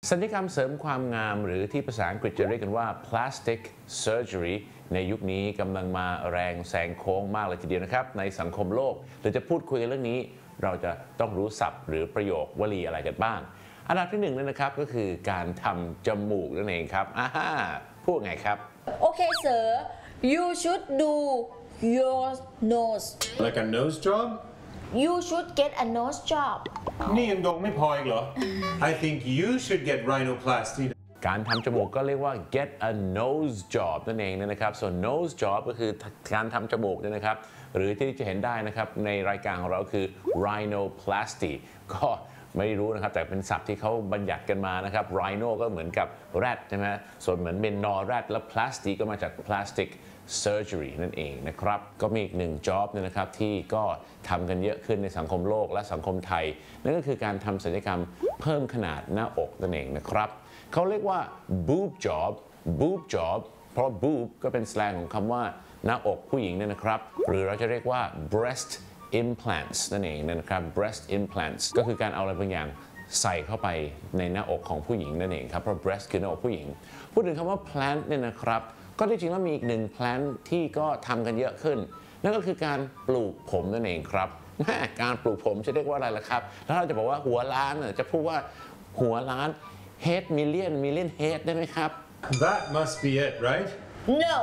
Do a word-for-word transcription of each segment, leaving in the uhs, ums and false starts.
ศัลยกรรมเสริมความงามหรือที่ภาษาอังกฤษจะเรียกกันว่า plastic surgery ในยุคนี้กำลังมาแรงแซงโค้งมากเลยทีเดียวนะครับในสังคมโลกหรือจะพูดคุยกันเรื่องนี้เราจะต้องรู้ศัพท์หรือประโยควลีอะไรกันบ้างอันดับที่หนึ่งเลยนะครับก็คือการทำจมูกนั่นเองครับอ่าฮะพูดไงครับ Okay sir you should do your nose Like a nose job? you should get a nose job นี่ยังดงไม่พออีกเหรอ I think you should get rhinoplasty การทำจมูกก็เรียกว่า get a nose job นั่นเองนะครับส่วน nose job ก็คือการทำจมูกนะครับหรือที่จะเห็นได้นะครับในรายการของเราคือ rhinoplasty ก็ไม่รู้นะครับแต่เป็นศัพท์ที่เขาบัญญัติกันมานะครับ rhino ก็เหมือนกับแรดใช่ไหมส่วนเหมือนเป็นนอแรดและ plastic ก็มาจาก plastic surgery นั่นเองนะครับก็มีอีกหนึ่ง job นะครับที่ก็ทำกันเยอะขึ้นในสังคมโลกและสังคมไทยนั่นก็คือการทำศัลยกรรมเพิ่มขนาดหน้าอกนั่นเองนะครับเขาเรียกว่า boob job boob job เพราะ boob ก็เป็นสแลงของคำว่าหน้าอกผู้หญิงเนี่ยนะครับหรือเราจะเรียกว่า breast implants นั่นเองนะครับ breast implants ก็คือการเอาอะไรบางอย่างใส่เข้าไปในหน้าอกของผู้หญิงนั่นเองครับเพราะ breast คือหน้าอกผู้หญิงพูดถึงคำว่า plant เนี่ยนะครับก็ที่จริงแล้วมีอีกหนึ่ง plant ที่ก็ทำกันเยอะขึ้นนั่นก็คือการปลูกผมนั่นเองครับการปลูกผมจะเรียกว่าอะไรล่ะครับแล้วเราจะบอกว่าหัวล้านจะพูดว่าหัวล้าน head million million head ได้ไหมครับ That must be it, right? no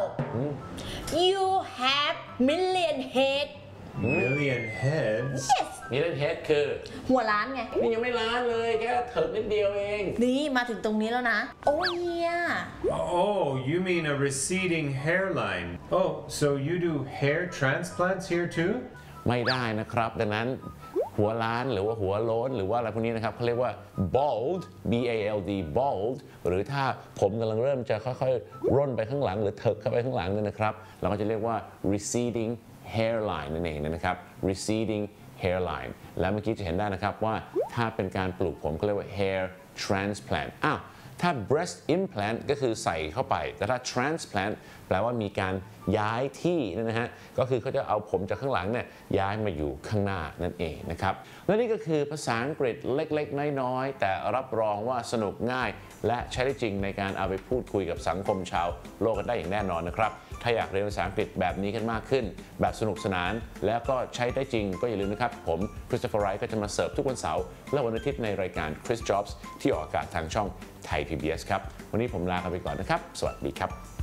you have million head Million heads? yes million head คือหัวล้านไงนี่ยังไม่ล้านเลยแค่เถิกนิดเดียวเองนี่มาถึงตรงนี้แล้วนะโอ้ยเฮีย Oh, you mean a receding hairline. Oh, so you do hair transplants here too? ไม่ได้นะครับดังนั้นหัวล้านหรือว่าหัวโล้นหรือว่าอะไรพวกนี้นะครับเขาเรียกว่า bald b a l d bald หรือถ้าผมกำลังเริ่มจะค่อยๆร่นไปข้างหลังหรือเถิกเข้าไปข้างหลังเนี่ยนะครับเราก็จะเรียกว่า receding hairline นั่นเองนะครับ receding hairline แล้วเมื่อกี้จะเห็นได้นะครับว่าถ้าเป็นการปลูกผมก็เรียกว่า hair transplant อ้าวถ้า breast implant ก็คือใส่เข้าไปแต่ถ้า transplant แปลว่ามีการย้ายที่นะฮะก็คือเขาจะเอาผมจากข้างหลังเนี่ยย้ายมาอยู่ข้างหน้านั่นเองนะครับและนี่ก็คือภาษาอังกฤษเล็กๆน้อยๆแต่รับรองว่าสนุกง่ายและใช้ได้จริงในการเอาไปพูดคุยกับสังคมชาวโลกกันได้อย่างแน่นอนนะครับถ้าอยากเรียนภาษาอังกฤษแบบนี้กันมากขึ้นแบบสนุกสนานแล้วก็ใช้ได้จริงก็อย่าลืมนะครับผมคริสโตเฟอร์ไรท์ก็จะมาเสิร์ฟทุกวันเสาร์และวันอาทิตย์ในรายการ Chris Jobs ที่ออกอากาศทางช่องไทย พี บี เอส ครับวันนี้ผมลาไปก่อนนะครับสวัสดีครับ